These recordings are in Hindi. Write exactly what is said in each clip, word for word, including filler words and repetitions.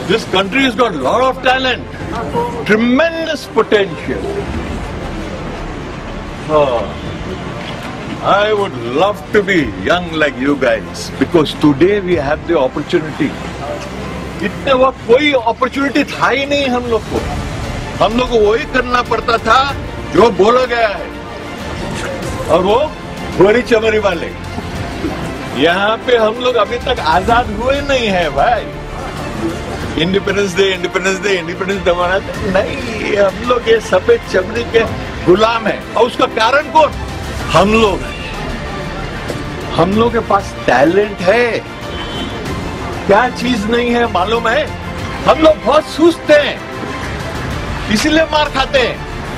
This country has got a lot of talent, tremendous potential. Oh, I would love to be young like you guys because today we have the opportunity. इतने वक्त कोई अपॉर्चुनिटी था ही नहीं हम लोग को, हम लोग को वही करना पड़ता था जो बोला गया है, और वो गोरी चमरी वाले। यहाँ पे हम लोग अभी तक आजाद हुए नहीं है भाई। Independence day independence day independence day मनाते नहीं, हम लोग ये सफेद चमड़ी के गुलाम हैं। और उसका कारण कौन? हम लोग हैं। हम लोग के पास टैलेंट है, क्या चीज नहीं है मालूम है? हम लोग बहुत सुस्त हैं, इसीलिए मार खाते हैं।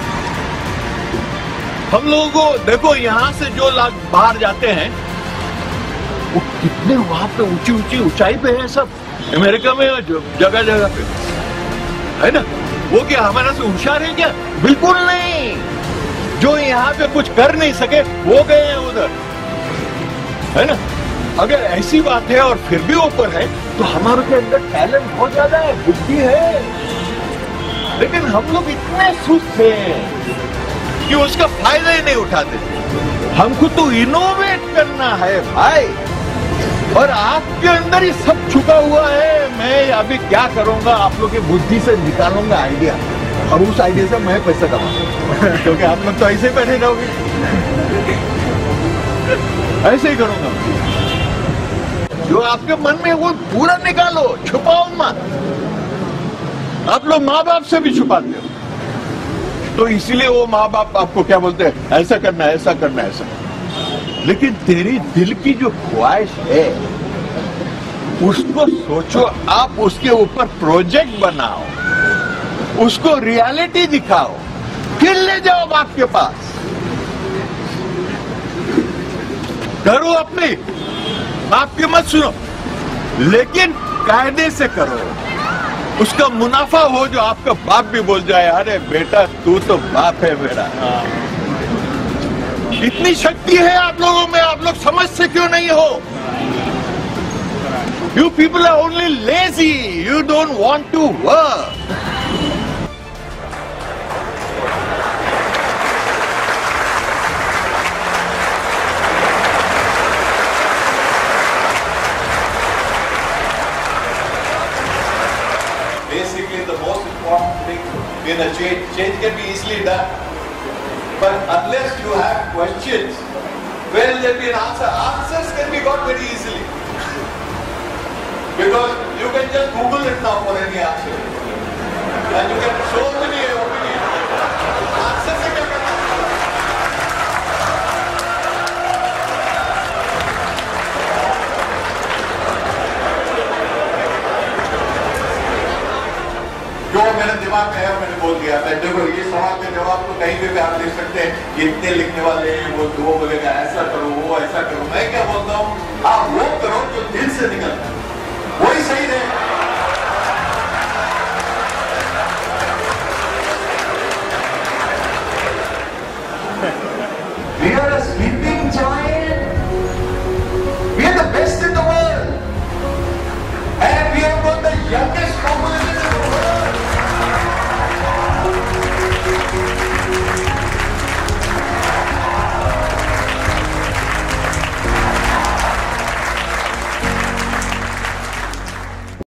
हम लोगों को देखो, यहां से जो लोग बाहर जाते हैं वो कितने वहां पे ऊंची ऊंची ऊंचाई पे हैं सब, अमेरिका में जगह जगह पे, है ना? वो क्या हमारे से होशियार है क्या? बिल्कुल नहीं। जो यहाँ पे कुछ कर नहीं सके वो गए हैं उधर, है ना? अगर ऐसी बात है और फिर भी ऊपर है तो हमारे के अंदर टैलेंट बहुत ज्यादा है, बुद्धि है, लेकिन हम लोग इतने सुस्त हैं कि उसका फायदा ही नहीं उठाते। हमको तो इनोवेट करना है भाई, और आपके अंदर ही सब छुपा हुआ है। मैं अभी क्या करूंगा, आप लोग की बुद्धि से निकालूंगा आइडिया, और उस आइडिया से मैं पैसा कमाऊंगा क्योंकि आप लोग तो ऐसे ही बैठे रहोगे। ऐसे ही करूंगा, जो आपके मन में वो पूरा निकालो, छुपाओ मत। आप लोग माँ बाप से भी छुपाते हो, तो इसीलिए वो माँ बाप आपको क्या बोलते हैं, ऐसा करना है, ऐसा करना है, ऐसा। लेकिन तेरी दिल की जो ख्वाहिश है उसको सोचो, आप उसके ऊपर प्रोजेक्ट बनाओ, उसको रियलिटी दिखाओ, फिर ले जाओ बाप के पास, करो अपनी, आपकी मत सुनो, लेकिन कायदे से करो। उसका मुनाफा हो जो आपका बाप भी बोल जाए, अरे बेटा तू तो बाप है मेरा। इतनी शक्ति है आप लोगों में, आप लोग समझते क्यों नहीं हो? You people are only lazy, you don't want to work. Basically, the most important thing in a change, change can be easily done. But unless you have questions, where will there be an answer? Answers can be got very easily. Because you can just Google it now for any answer. And you get so many opinions. Answer se kya karna? जो मेरे दिमाग में है मैंने बोल दिया। मैं देखो ये सवाल के जवाब तो कहीं भी आप देख सकते हैं, ये इतने लिखने वाले हैं, वो दो बोलेगा ऐसा करो, वो ऐसा करो। मैं क्या बोलता हूँ, आप वो करो जो दिल से निकलता है।